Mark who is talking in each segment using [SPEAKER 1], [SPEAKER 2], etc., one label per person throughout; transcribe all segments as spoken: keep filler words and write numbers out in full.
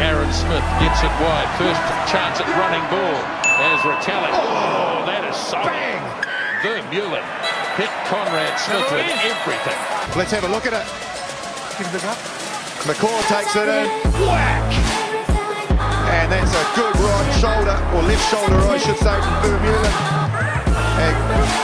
[SPEAKER 1] Aaron Smith gets it wide. First chance at running ball as Retallick. Oh, that is so bang! Vermeulen hit Conrad Smith with everything.
[SPEAKER 2] Let's have a look at it. McCaw takes it in. Whack! And that's a good right shoulder, or left shoulder, I should say, from Vermeulen. And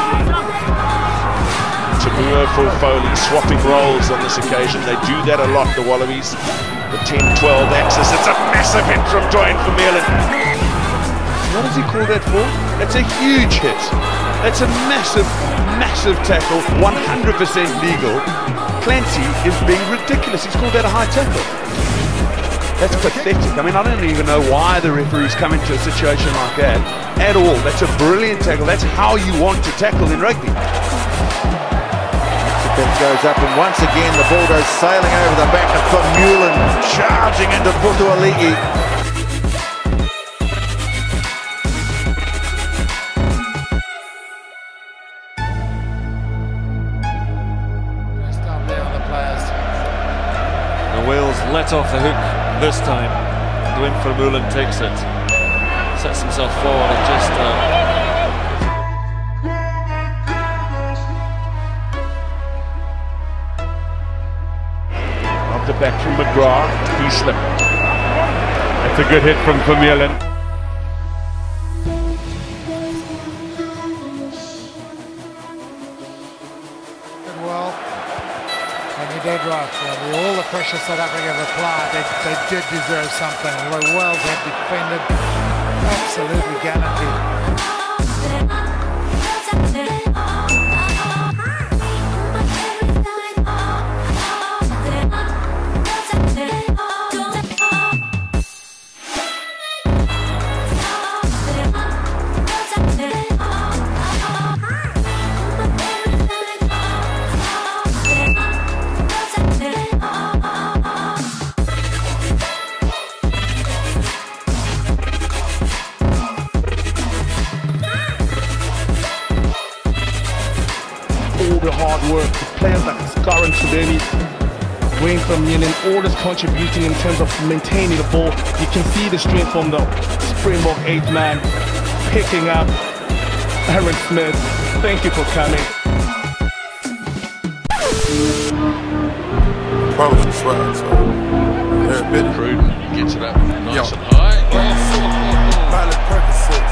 [SPEAKER 3] Tamua for Foley, swapping roles on this occasion. They do that a lot, the Wallabies. The ten twelve axis. It's a massive hit from Dwayne Vermeulen. What does he call that for? That's a huge hit. That's a massive, massive tackle, one hundred percent legal. Clancy is being ridiculous. He's called that a high tackle. That's pathetic. I mean, I don't even know why the referees come into a situation like that at all. That's a brilliant tackle. That's how you want to tackle in rugby.
[SPEAKER 2] It goes up, and once again the ball goes sailing over the back of Vermeulen, charging into Putu Alii.
[SPEAKER 4] The wheels let off the hook this time. Dwayne Vermeulen takes it, sets himself forward and just uh,
[SPEAKER 3] the back from McGrath, he slipped. That's a good hit from Vermeulen.
[SPEAKER 5] Well, and he did right. With all the pressure South Africa have applied, they, they did deserve something. Although Wales had defended absolutely gallantly.
[SPEAKER 6] All the hard work, the players like Scarron Sudeni, Dwayne Vermeulen, all is contributing in terms of maintaining the ball. You can see the strength from the Springbok eighth man, picking up Aaron Smith. Thank you for coming.
[SPEAKER 7] Probably swag, so they're a bit
[SPEAKER 1] Cruden gets it up nice
[SPEAKER 7] Yo.
[SPEAKER 1] and high.
[SPEAKER 7] Miley Percocet.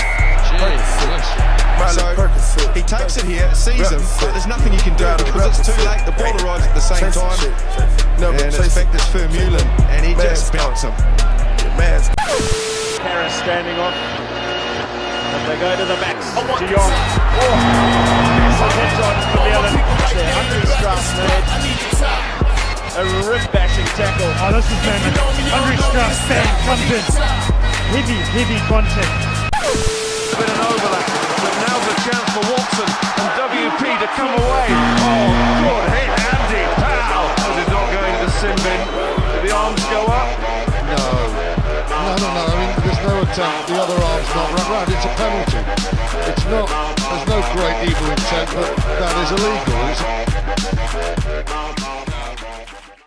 [SPEAKER 2] So he takes it here, sees him, but there's nothing you can do because it's too late. The ball arrives at the same time, and it's back to Vermeulen, and he just belts him.
[SPEAKER 3] Harris standing off. And they go to the backs. De Jong. Oh, massive hit on Vermeulen. The Andre Strauss made a rib-bashing tackle.
[SPEAKER 8] Oh, this is man. Andre Strauss bang comes in. Heavy, heavy contact.
[SPEAKER 3] Bit an overlap, but now's a chance for Watson and W P to come away. Oh, good hit, Andy Powell. Was it not going to Simbin? Did the arms go up?
[SPEAKER 5] No. No, no, no. I mean, there's no attempt. The other arm's not run round. It's a penalty. It's not. There's no great evil intent, but that is illegal. It's